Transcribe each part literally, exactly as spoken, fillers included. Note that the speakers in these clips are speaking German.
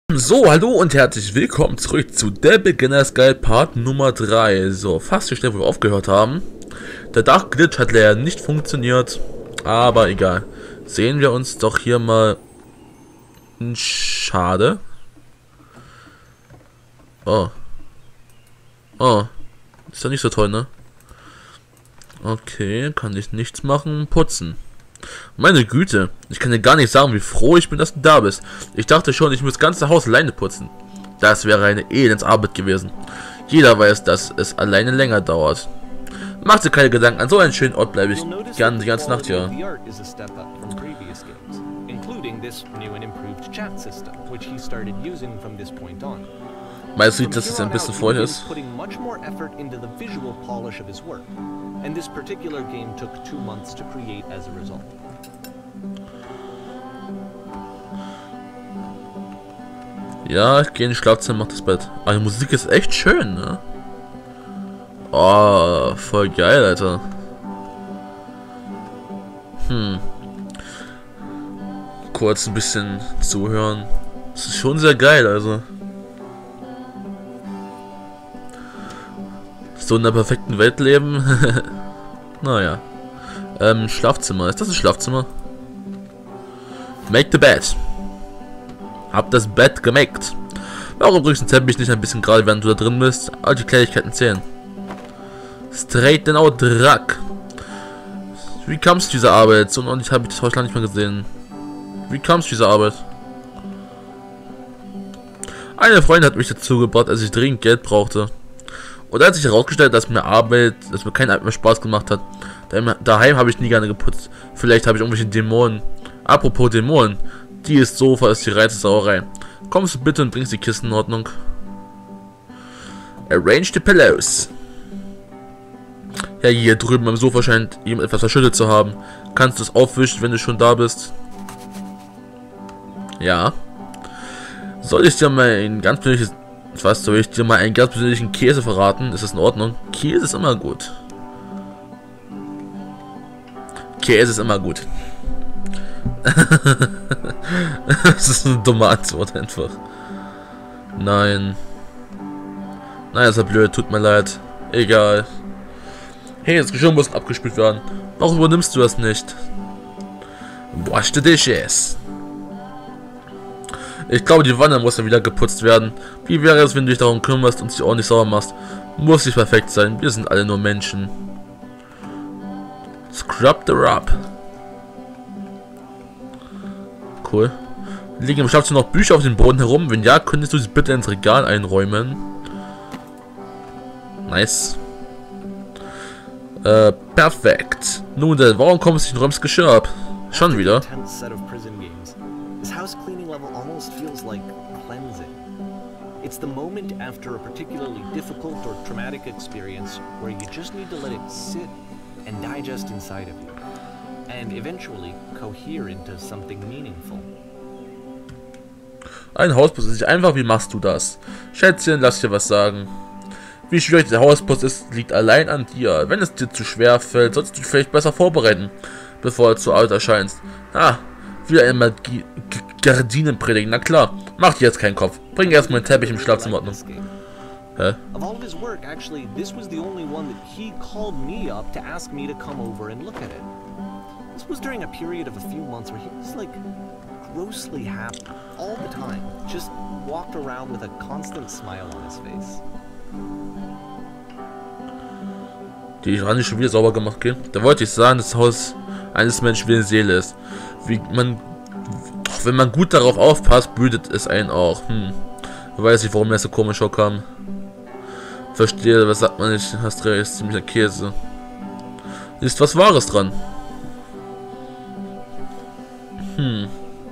So, hallo und herzlich willkommen zurück zu der Beginners Guide Part Nummer drei. So, fast die Stelle, wo wir aufgehört haben. Der Dachglitch hat leider nicht funktioniert, aber egal. Sehen wir uns doch hier mal... Schade. Oh. Oh. Ist doch nicht so toll, ne? Okay, kann ich nichts machen. Putzen. Meine Güte, ich kann dir gar nicht sagen, wie froh ich bin, dass du da bist. Ich dachte schon, ich muss das ganze Haus alleine putzen. Das wäre eine Elendsarbeit gewesen. Jeder weiß, dass es alleine länger dauert. Mach dir keine Gedanken, an so einen schönen Ort bleibe ich gern die ganze Nacht hier. Meinst du, dass es ein bisschen vorher ist? And this particular game took two months to create as a result. Ja, ich gehe ins Schlafzimmer, mach das Bett. Aber die Musik ist echt schön, ne? Oh, voll geil, Alter. Hm. Kurz ein bisschen zuhören. Das ist schon sehr geil, also. So in der perfekten Welt leben. Naja. Ähm, Schlafzimmer. Ist das ein Schlafzimmer? Make the bed. Hab das Bett gemacht. Warum drückst du den Teppich nicht ein bisschen gerade, während du da drin bist? All die Kleinigkeiten zählen. Straighten out Drack. Wie kam's zu dieser Arbeit? So ordentlich habe ich das heute nicht mehr gesehen. Wie kam's zu dieser Arbeit? Eine Freundin hat mich dazu gebracht, als ich dringend Geld brauchte. Und als sich herausgestellt, dass mir Arbeit, dass mir keine Arbeit mehr Spaß gemacht hat, daheim habe ich nie gerne geputzt. Vielleicht habe ich irgendwelche Dämonen. Apropos Dämonen, dieses Sofa ist die reinste Sauerei. Kommst du bitte und bringst die Kisten in Ordnung? Arrange the pillows. Ja, hier drüben am Sofa scheint jemand etwas verschüttet zu haben. Kannst du es aufwischen, wenn du schon da bist? Ja. Soll ich dir mal ein ganz persönliches... Was soll ich dir mal einen ganz persönlichen Käse verraten? Ist das in Ordnung? Käse ist immer gut. Käse ist immer gut. Das ist eine dumme Antwort einfach. Nein. Nein, das ist ja blöd. Tut mir leid. Egal. Hey, das Geschirr muss abgespült werden. Warum übernimmst du das nicht? Wash the dishes. Ich glaube, die Wanne muss ja wieder geputzt werden. Wie wäre es, wenn du dich darum kümmerst und sie ordentlich sauber machst? Muss nicht perfekt sein. Wir sind alle nur Menschen. Scrub the rub. Cool. Liegen im Schlafzimmer noch Bücher auf dem Boden herum? Wenn ja, könntest du sie bitte ins Regal einräumen. Nice. Äh, perfekt. Nun denn, warum kommst du nicht und räumst Geschirr ab? Schon wieder. This house cleaning level almost feels like cleansing. It's the moment after a particularly difficult or traumatic experience where you just need to let it sit and digest inside of you, and eventually cohere into something meaningful. Ein Hausputz ist nicht einfach, wie machst du das? Schätzchen, lass dir was sagen. Wie schwierig der Hausputz ist, liegt allein an dir. Wenn es dir zu schwer fällt, solltest du dich vielleicht besser vorbereiten, bevor du zu alt erscheinst. Ah. Wieder einmal Gardinen predigen. Na klar, mach dir jetzt keinen Kopf. Bring erstmal den Teppich im Schlafzimmer in Ordnung. Hä? Of all of his work, actually, this was the only one that he called me up to ask me to come over and look at it. This was during a period of a few months where he was like grossly happy all the time. Just walked around with a constant smile on his face. Die Rande schon wieder sauber gemacht, okay? Da wollte ich sagen, das Haus eines Menschen wie eine Seele ist. Wie man, wenn man gut darauf aufpasst, brütet es einen auch. Hm. Ich weiß nicht, warum er so komisch vorkam. Verstehe, was sagt man nicht? Hast recht, ist ziemlicher Käse. Ist was Wahres dran. Hm.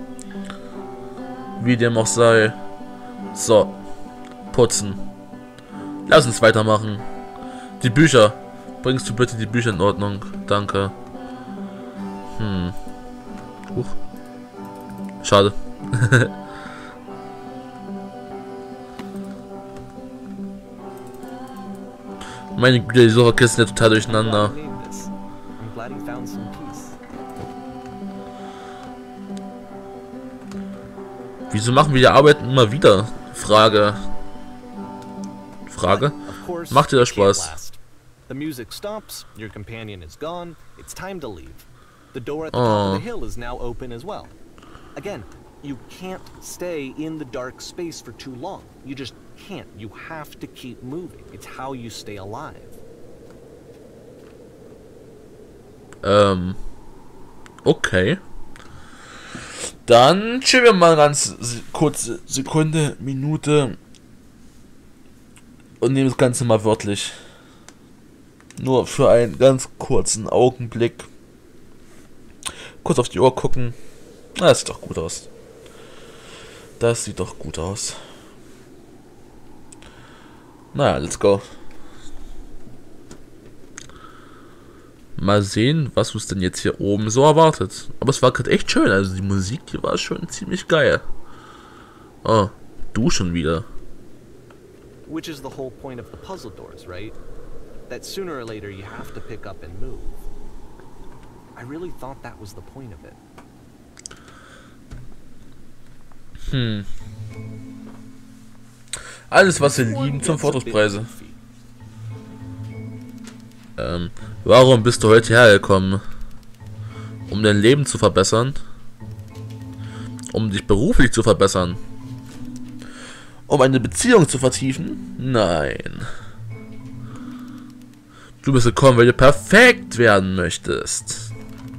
Wie dem auch sei. So. Putzen. Lass uns weitermachen. Die Bücher. Bringst du bitte die Bücher in Ordnung? Danke. Hm. Huch. Schade. Meine Güte, die Sofakisten sind ja total durcheinander. Wieso machen wir die Arbeiten immer wieder? Frage. Frage? Macht dir das Spaß? The music stops, your companion is gone, it's time to leave. The door at the top of the hill is now open as well. Again, you can't stay in the dark space for too long. You just can't. You have to keep moving. It's how you stay alive. Ähm. Okay. Dann chillen wir mal ganz kurze Sekunde, Minute und nehmen das Ganze mal wörtlich. Nur für einen ganz kurzen Augenblick. Kurz auf die Uhr gucken. Ah, das sieht doch gut aus. Das sieht doch gut aus. Naja, let's go. Mal sehen, was uns denn jetzt hier oben so erwartet. Aber es war gerade echt schön. Also die Musik, die war schon ziemlich geil. Oh, du schon wieder. Which is the whole point of the puzzle doors, right? That sooner or later you have to pick up and move. I really thought that was the point of it. Hm. Alles, was wir lieben, zum Fortschrittspreise. Ähm, warum bist du heute hergekommen? Um dein Leben zu verbessern? Um dich beruflich zu verbessern? Um eine Beziehung zu vertiefen? Nein. Du bist gekommen, weil du perfekt werden möchtest.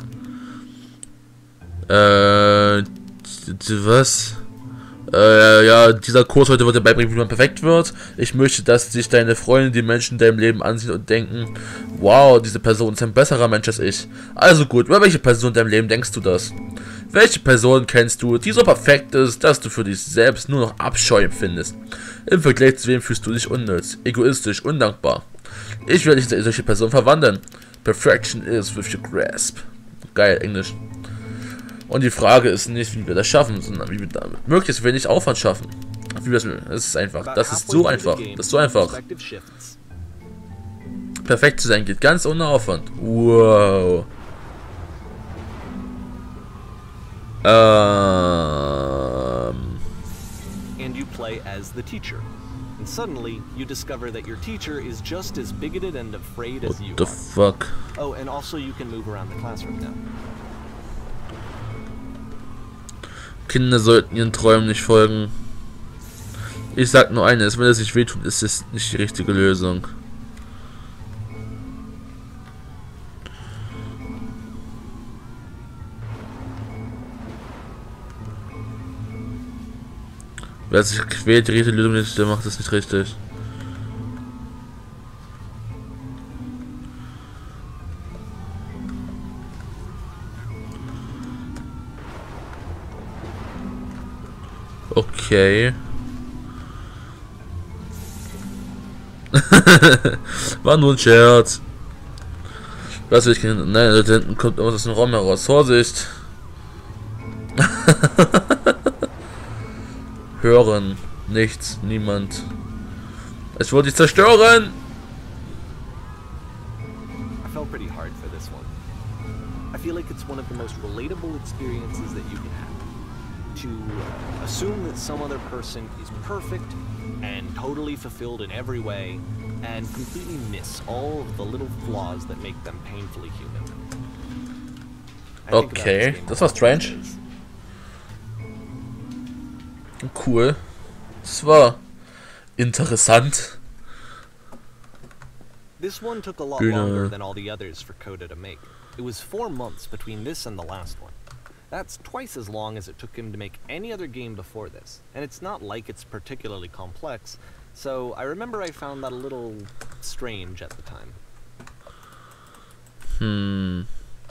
Äh, was? Äh, ja, dieser Kurs heute wird dir beibringen, wie man perfekt wird. Ich möchte, dass sich deine Freunde, die Menschen in deinem Leben ansehen und denken, wow, diese Person ist ein besserer Mensch als ich. Also gut, über welche Person in deinem Leben denkst du das? Welche Person kennst du, die so perfekt ist, dass du für dich selbst nur noch Abscheu empfindest? Im Vergleich zu wem fühlst du dich unnütz, egoistisch, undankbar? Ich werde dich in solche Person verwandeln. Perfection is with your grasp. Geil, Englisch. Und die Frage ist nicht, wie wir das schaffen, sondern wie wir damit möglichst wenig Aufwand schaffen. Wie wir es, das ist einfach. Das ist so einfach. Das ist so einfach. Perfekt zu sein geht ganz ohne Aufwand. Wow. Ähm. And you play as the teacher. And suddenly you discover that your teacher is just as bigoted and afraid as you are. What the fuck? Oh, and also you can move around the classroom now. Kinder sollten ihren Träumen nicht folgen. Ich sag nur eines, wenn es sich wehtut, ist es nicht die richtige Lösung. Wer sich quält, die richtige Lösung nicht, der macht es nicht richtig. Okay. War nur ein Scherz. Was will ich denn? Nein, da hinten kommt irgendwas aus dem Raum heraus. Vorsicht! Hören. Nichts. Niemand. Es wird dich zerstören! I felt pretty hard for this one. I feel like it's one of the most relatable experiences that you can have. To uh, assume that some other person is perfect and totally fulfilled in every way and completely miss all of the little flaws that make them painfully human. Okay, das war strange. Cool. Das war interessant. This one took a lot longer than all the others for Coda to make. It was four months between this and the last one. That's twice as long as it took him to make any other game before this, and it's not like it's particularly complex, so I remember I found that a little strange at the time. Hmm.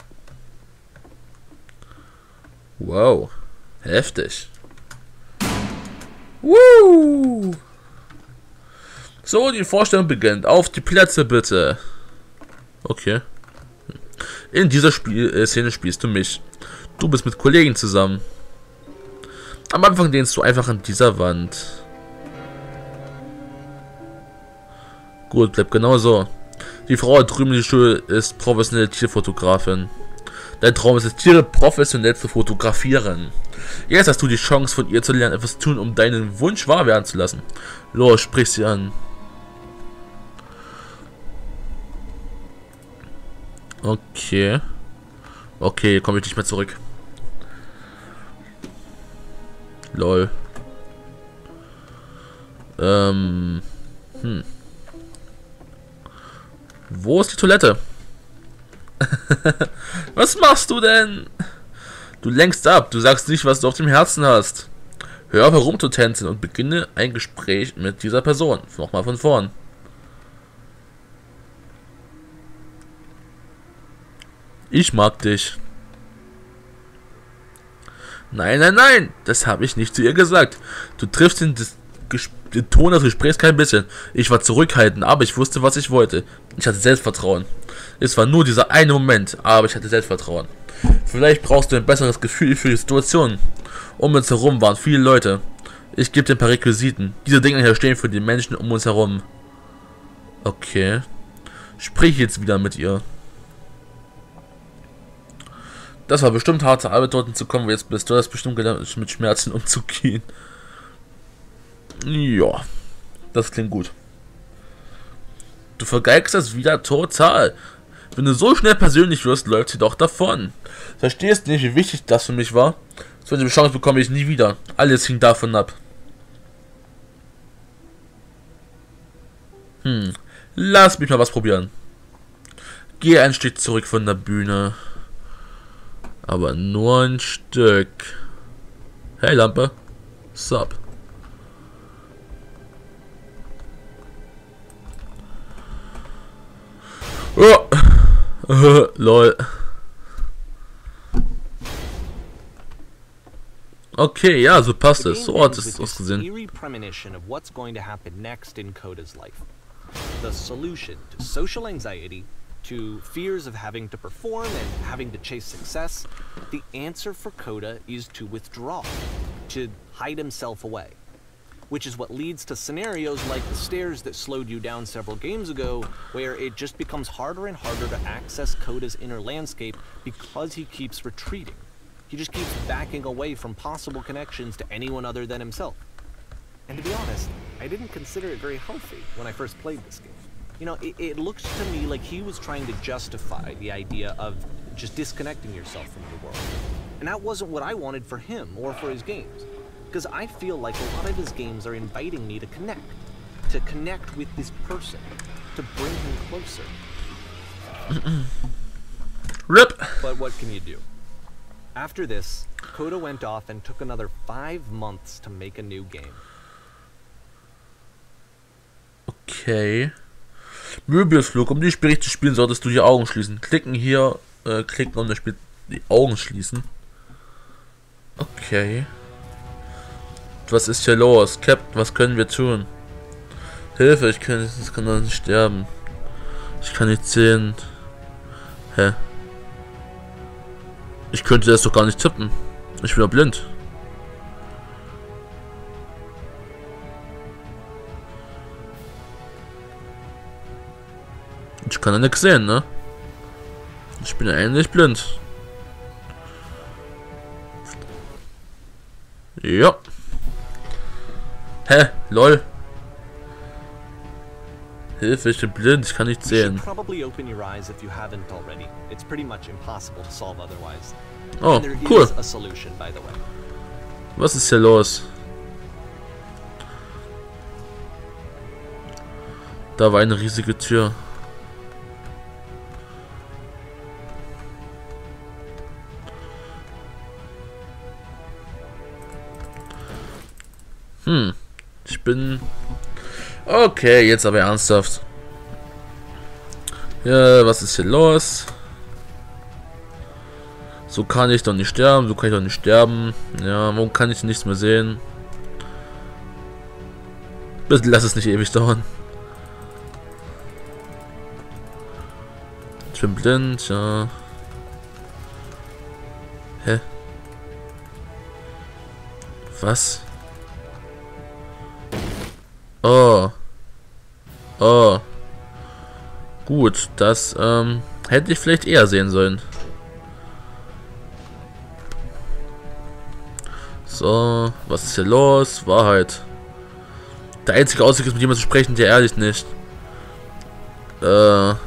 Wow. Heftig. Woo! So, die Vorstellung beginnt. Auf die Plätze bitte. Okay. In dieser Spiel äh, Szene spielst du mich. Du bist mit Kollegen zusammen. Am Anfang lehnst du einfach an dieser Wand. Gut, bleib genau so. Die Frau drüben in der Schule ist professionelle Tierfotografin. Dein Traum ist es, Tiere professionell zu fotografieren. Jetzt hast du die Chance, von ihr zu lernen, etwas zu tun, um deinen Wunsch wahr werden zu lassen. Los, sprich sie an. Okay. Okay, komme ich nicht mehr zurück. Lol. Ähm. Hm. Wo ist die Toilette? Was machst du denn? Du lenkst ab. Du sagst nicht, was du auf dem Herzen hast. Hör auf herumzutänzen und beginne ein Gespräch mit dieser Person. Nochmal von vorn. Ich mag dich. Nein, nein, nein. Das habe ich nicht zu ihr gesagt. Du triffst den, den Ton des Gesprächs kein bisschen. Ich war zurückhaltend, aber ich wusste, was ich wollte. Ich hatte Selbstvertrauen. Es war nur dieser eine Moment, aber ich hatte Selbstvertrauen. Vielleicht brauchst du ein besseres Gefühl für die Situation. Um uns herum waren viele Leute. Ich gebe dir ein paar Requisiten. Diese Dinge hier stehen für die Menschen um uns herum. Okay. Sprich jetzt wieder mit ihr. Das war bestimmt harte Arbeit, dorthin zu kommen. Jetzt bist du das bestimmt gelernt, mit Schmerzen umzugehen. Ja. Das klingt gut. Du vergeigst das wieder total. Wenn du so schnell persönlich wirst, läuft sie doch davon. Verstehst nicht, wie wichtig das für mich war? So eine Chance bekomme ich nie wieder. Alles hing davon ab. Hm. Lass mich mal was probieren. Geh ein Stück zurück von der Bühne. Aber nur ein Stück. Hey Lampe. Sup. Oh. Lol. Okay, ja, so passt es. So hat es ausgesehen. Eerie premonition of what's going to happen next in Coda's life. The solution to social anxiety, to fears of having to perform and having to chase success, the answer for Coda is to withdraw, to hide himself away. Which is what leads to scenarios like the stairs that slowed you down several games ago, where it just becomes harder and harder to access Coda's inner landscape because he keeps retreating. He just keeps backing away from possible connections to anyone other than himself. And to be honest, I didn't consider it very healthy when I first played this game. You know, it, it looks to me like he was trying to justify the idea of just disconnecting yourself from the world. And that wasn't what I wanted for him or for his games. Because I feel like a lot of his games are inviting me to connect. To connect with this person. To bring him closer. Rip! But what can you do? After this, Coda went off and took another five months to make a new game. Okay. Möbiusflug. Um die Spiele zu spielen, solltest du die Augen schließen. Klicken hier, äh, klicken, um das Spiel die Augen schließen. Okay. Was ist hier los? Captain, was können wir tun? Hilfe, ich kann, ich kann doch nicht sterben. Ich kann nicht sehen. Hä? Ich könnte das doch gar nicht tippen. Ich bin ja blind. Ich kann ja nichts sehen, ne? Ich bin ja eigentlich blind. Ja. Hä? Lol. Hilfe, ich bin blind, ich kann nicht sehen. Oh, cool. Was ist hier los? Da war eine riesige Tür. Hm. Ich bin... Okay, jetzt aber ernsthaft. Ja, was ist hier los? So kann ich doch nicht sterben, so kann ich doch nicht sterben. Ja, warum kann ich nichts mehr sehen? Bitte lass es nicht ewig dauern. Ich bin blind, ja. Hä? Was? Oh. Oh. Gut, das ähm, hätte ich vielleicht eher sehen sollen. So, was ist hier los? Wahrheit. Der einzige Ausweg ist, mit jemandem zu sprechen, der ehrlich nicht. Äh.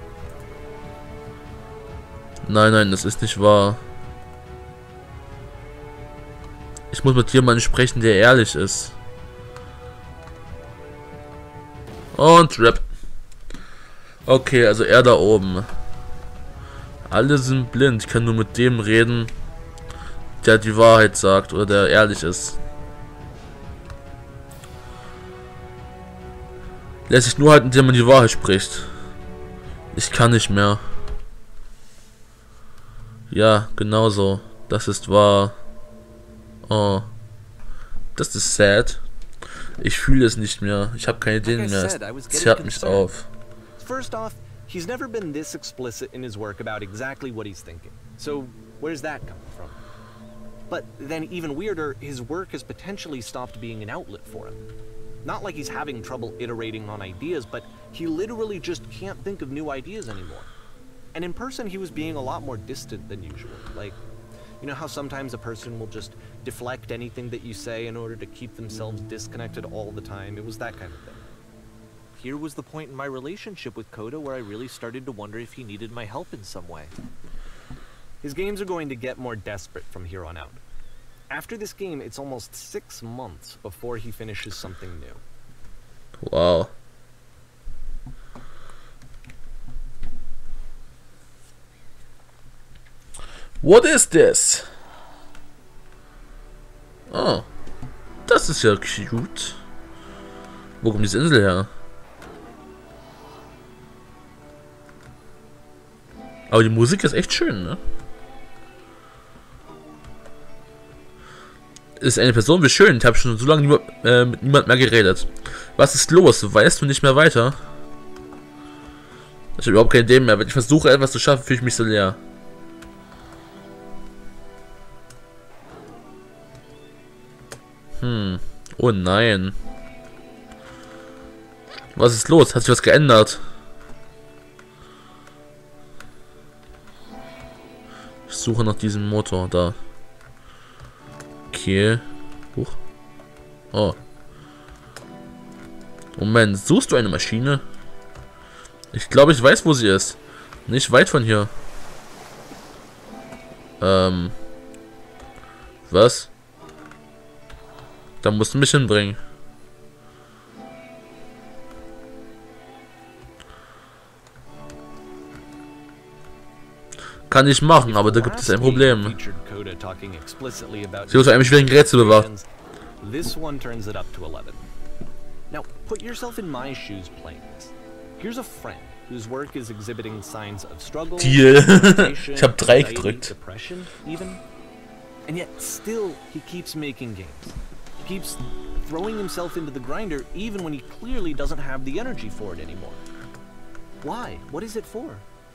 Nein, nein, das ist nicht wahr. Ich muss mit jemandem sprechen, der ehrlich ist. Und Rap. Okay, also er da oben. Alle sind blind. Ich kann nur mit dem reden, der die Wahrheit sagt oder der ehrlich ist. Lässt sich nur halten, indem man die Wahrheit spricht. Ich kann nicht mehr. Ja, genau so. Das ist wahr. Oh. Das ist sad. Ich fühle es nicht mehr. Ich habe keine Ideen mehr. Es zerrt mich auf. First off, he's never been this explicit in his work about exactly what he's thinking. So, where's that coming from? But then even weirder, his work has potentially stopped being an outlet for him. Not like he's having trouble iterating on ideas, but he literally just can't think of new ideas anymore. And in person, he was being a lot more distant than usual. Like, you know how sometimes a person will just deflect anything that you say in order to keep themselves disconnected all the time? It was that kind of thing. Here was the point in my relationship with Coda where I really started to wonder if he needed my help in some way. His games are going to get more desperate from here on out. After this game, it's almost six months before he finishes something new. Wow. What is this? Oh. Das ist ja cute. Wo kommt diese Insel her? Aber die Musik ist echt schön, ne? Ist eine Person, wie schön. Ich habe schon so lange niemand, äh, mit niemand mehr geredet. Was ist los? Weißt du nicht mehr weiter? Ich habe überhaupt keine Idee mehr. Wenn ich versuche, etwas zu schaffen, fühle ich mich so leer. Hm. Oh nein. Was ist los? Hat sich was geändert? Ich suche nach diesem Motor da. Okay. Huch. Oh. Moment, suchst du eine Maschine? Ich glaube, ich weiß, wo sie ist. Nicht weit von hier. Ähm. Was? Da musst du mich hinbringen. Kann ich machen, aber da gibt es ein Problem. Sie muss einem schwierigen Rätsel bewahren. This one turns it up to eleven. Now, put yourself in my shoes playing this. Here's a friend whose work is exhibiting signs of struggle, Deal. Ich habe drei gedrückt. depression, even. And yet still he keeps making games. Keeps throwing himself into the grinder even when he clearly doesn't have the energy for it anymore. Why? What is it for?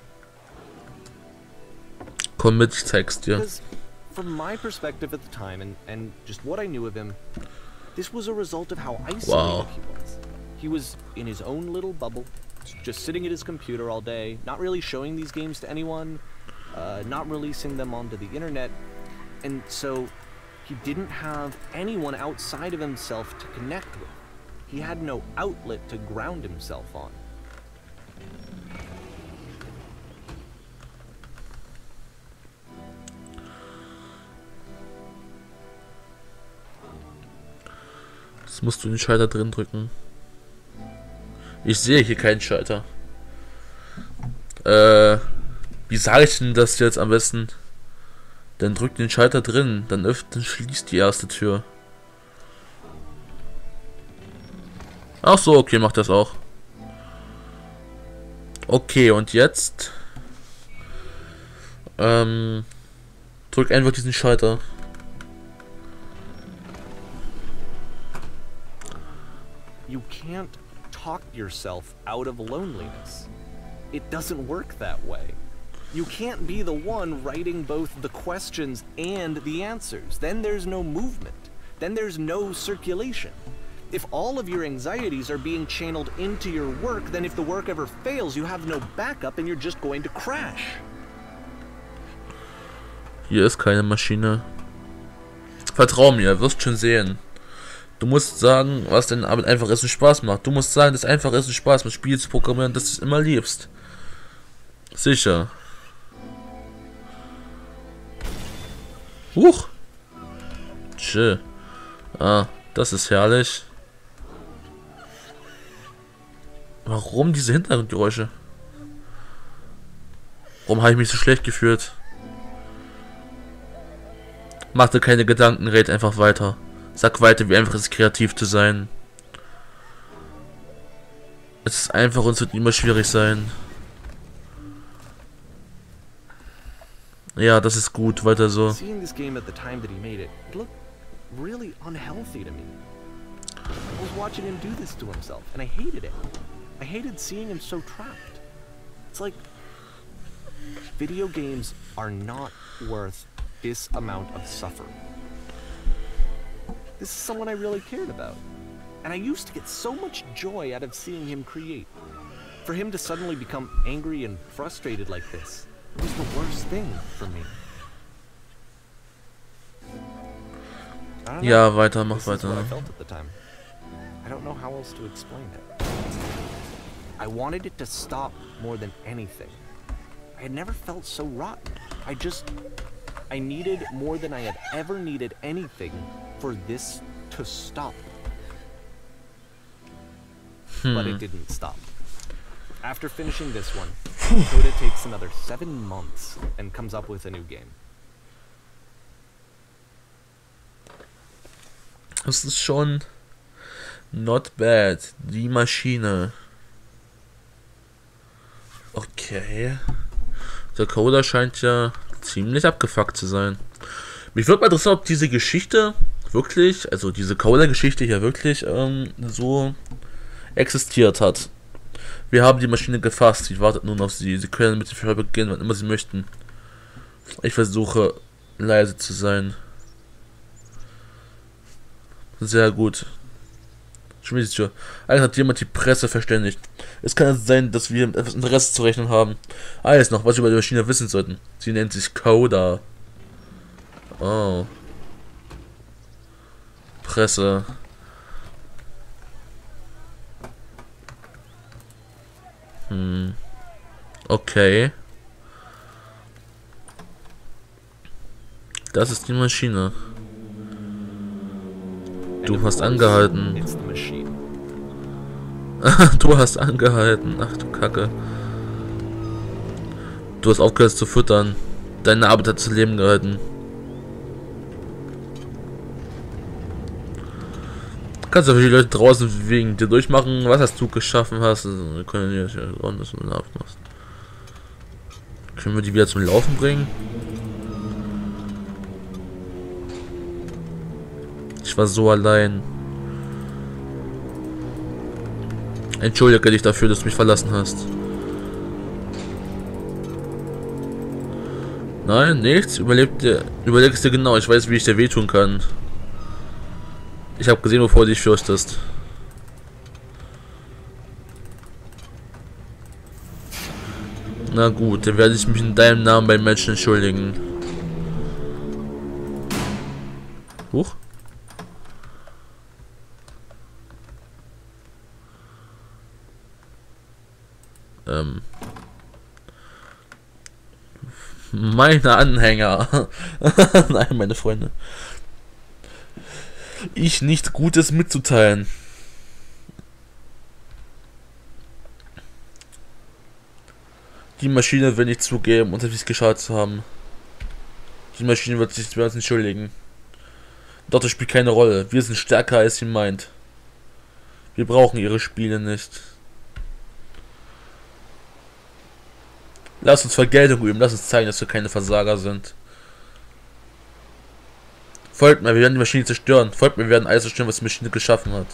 Komm mit, ich zeig's dir. Because from my perspective at the time and, and just what I knew of him, this was a result of how isolated Wow. he was. He was in his own little bubble, just sitting at his computer all day, not really showing these games to anyone, uh, not releasing them onto the internet, and so he didn't have anyone outside of himself to connect with. He had no outlet to ground himself on. Jetzt musst du den Schalter drin drücken. Ich sehe hier keinen Schalter. Äh, wie sage ich denn das jetzt am besten? Dann drück den Schalter drin, dann öffnet, dann schließt die erste Tür. Ach so, okay, mach das auch. Okay, und jetzt ähm, drück einfach diesen Schalter. You can't talk yourself out of loneliness. It doesn't work that way. You can't be the one writing both the questions and the answers. Then there's no movement. Then there's no circulation. If all of your anxieties are being channeled into your work, then if the work ever fails, you have no backup and you're just going to crash. Hier ist keine Maschine. Vertrau mir, wirst schon sehen. Du musst sagen, was denn damit einfach Essen Spaß macht. Du musst sagen, dass einfach Essen Spaß macht, Spiele zu programmieren, dass du es immer liebst. Sicher. Huch. Tschö. Ah, das ist herrlich. Warum diese Hintergrundgeräusche? Warum habe ich mich so schlecht gefühlt? Mach dir keine Gedanken, red einfach weiter. Sag weiter, wie einfach es ist, kreativ zu sein. Es ist einfach und es wird immer schwierig sein. Ja, das ist gut, weiter so. Seeing this game at the time that he made it, it looked really unhealthy to me. I was watching him do this to himself, and I hated it. I hated seeing him so trapped. It's like video games are not worth this amount of suffering. This is someone I really cared about, and I used to get so much joy out of seeing him create. For him to suddenly become angry and frustrated like this, it was the worst thing for me. I don't know. Ja, weiter, mach This is what I weiter. felt at the time. I don't know how else to explain it. I wanted it to stop more than anything. I had never felt so rotten. I just... I needed more than I had ever needed anything for this to stop. But it didn't stop. After finishing this one, Coda takes another seven months and comes up with a new game. Das ist schon not bad. Die Maschine. Okay. Der Coda scheint ja ziemlich abgefuckt zu sein. Mich würde mal interessieren, ob diese Geschichte wirklich, also diese Coda-Geschichte hier wirklich ähm, so existiert hat. Wir haben die Maschine gefasst. Sie wartet nun auf sie. Sie können mit dem Verhör beginnen, wann immer sie möchten. Ich versuche leise zu sein. Sehr gut. Schon wieder die Tür. Eigentlich hat jemand die Presse verständigt. Es kann also sein, dass wir mit etwas Interesse zu rechnen haben. Alles noch, was wir über die Maschine wissen sollten. Sie nennt sich Coda. Oh. Presse. Hm. Okay. Das ist die Maschine. Du hast angehalten. It's the machine. Du hast angehalten. Ach du Kacke. Du hast aufgehört zu futtern. Deine Arbeit hat zu Leben gehalten. Kannst du für die Leute draußen wegen dir durchmachen, was hast du geschaffen hast. Also, wir können hier das abmachen. Können wir die wieder zum Laufen bringen? Ich war so allein. Entschuldige dich dafür, dass du mich verlassen hast. Nein, nichts. Überlebt dir. Überleg es dir genau. Ich weiß, wie ich dir wehtun kann. Ich habe gesehen, wovor du dich fürchtest. Na gut, dann werde ich mich in deinem Namen beim Menschen entschuldigen. Huch. Ähm. Meine Anhänger. Nein, meine Freunde. Ich nicht Gutes mitzuteilen. Die Maschine will nicht zugeben, uns etwas geschaut zu haben. Die Maschine wird sich bei uns entschuldigen. Doch das spielt keine Rolle. Wir sind stärker als sie meint. Wir brauchen ihre Spiele nicht. Lass uns Vergeltung üben. Lass uns zeigen, dass wir keine Versager sind. Folgt mir, wir werden die Maschine zerstören. Folgt mir, wir werden alles zerstören, was die Maschine geschaffen hat.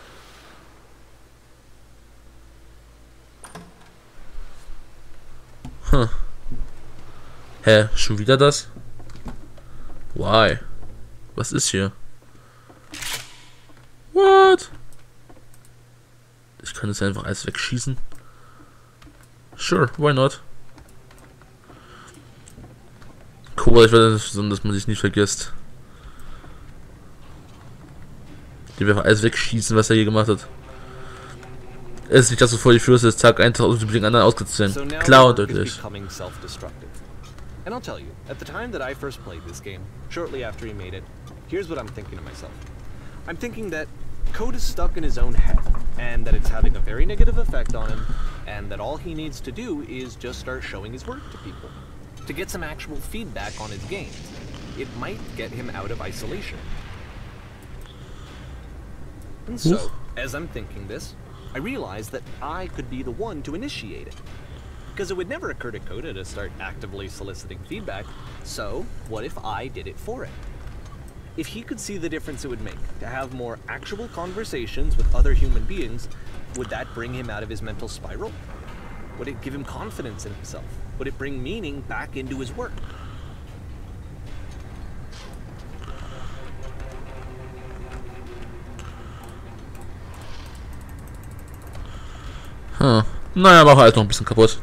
Hm. Hä, schon wieder das? Why? Was ist hier? What? Ich kann jetzt einfach alles wegschießen. Sure, why not? Cool, ich werde, dass man sich nicht vergisst. Die wir alles wegschießen, was er hier gemacht hat. Es ist nicht, dass du vor die Füße des Tag eintauchst und den anderen ausgezählt. So now Klar und the work is deutlich. becoming self-destructive. And I'll tell you, at the time that I first played this game, shortly after he made it, here's what I'm thinking to myself. I'm thinking that Code is stuck in his own head, and that it's having a very negative effect on him, and that all he needs to do is just start showing his work to people, to get some actual feedback on his games. It might get him out of isolation. And so, as I'm thinking this, I realize that I could be the one to initiate it. Because it would never occur to Coda to start actively soliciting feedback, so what if I did it for him? If he could see the difference it would make to have more actual conversations with other human beings, would that bring him out of his mental spiral? Would it give him confidence in himself? Would it bring meaning back into his work? Hm. Naja, machen wir halt noch ein bisschen kaputt.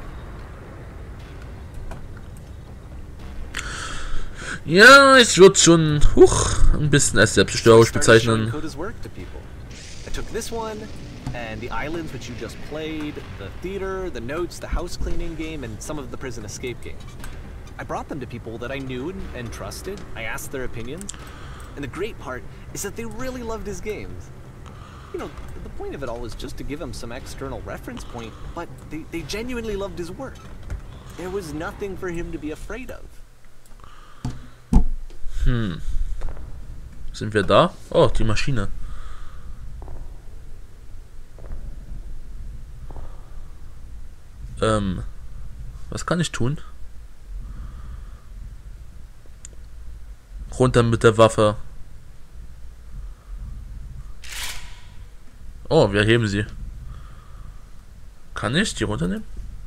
Ja, ich würde schon huch, ein bisschen als selbstzerstörerisch bezeichnen. I took this one and the islands which you just played, the theater, the notes, the house cleaning game, and some of the prison escape games. I brought them to people that I knew and trusted. I asked their opinions. And the great part is that they really loved his games. You know, the point of it all was just to give him some external reference point, but they, they genuinely loved his work. There was nothing for him to be afraid of. Hm. Sind wir da? Oh, die Maschine. Ähm, was kann ich tun? Runter mit der Waffe. Oh, wir heben sie. Kann ich die runternehmen?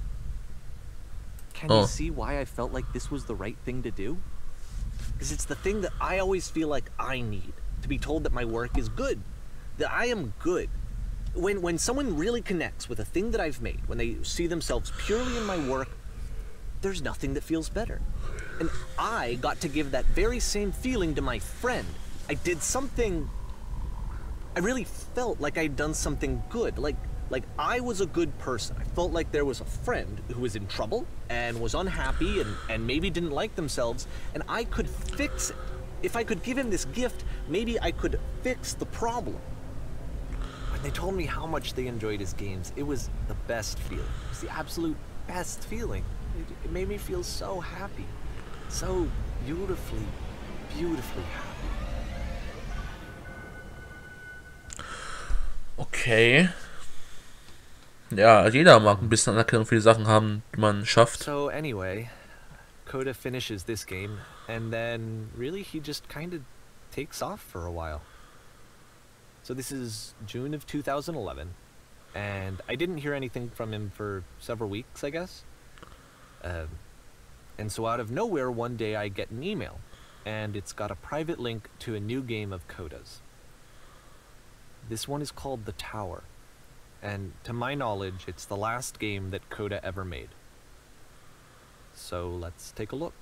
Can you see why I felt like this was the right thing to do? Because it's the thing that I always feel like I need, to be told that my work is good, that I am good. When, when someone really connects with a thing that I've made, when they see themselves purely in my work, there's nothing that feels better. And I got to give that very same feeling to my friend. I did something, I really felt like I'd done something good, like like I was a good person. I felt like there was a friend who was in trouble and was unhappy and, and maybe didn't like themselves, and I could fix it. If I could give him this gift, maybe I could fix the problem. When they told me how much they enjoyed his games, it was the best feeling. It was the absolute best feeling. It, it made me feel so happy. So beautifully, beautifully happy. Okay. Ja, jeder mag ein bisschen Anerkennung für die Sachen haben, die man schafft. So anyway, Coda finishes this game, and then really he just kind of takes off for a while. So this is June of two thousand eleven, and I didn't hear anything from him for several weeks, I guess. Um, and so out of nowhere, one day I get an email, and it's got a private link to a new game of Coda's. This one is called The Tower, and to my knowledge, it's the last game that Coda ever made. So let's take a look.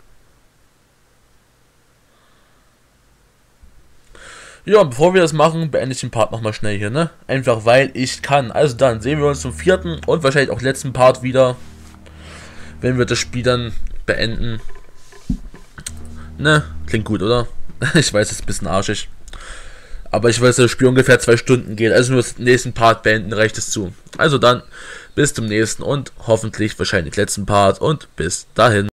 Ja, und bevor wir das machen, beende ich den Part nochmal schnell hier, ne? Einfach weil ich kann. Also dann sehen wir uns zum vierten und wahrscheinlich auch letzten Part wieder, wenn wir das Spiel dann beenden. Ne? Klingt gut, oder? Ich weiß, es ist ein bisschen arschig. Aber ich weiß, das Spiel ungefähr zwei Stunden geht. Also nur den nächsten Part beenden reicht es zu. Also dann, bis zum nächsten und hoffentlich wahrscheinlich letzten Part und bis dahin.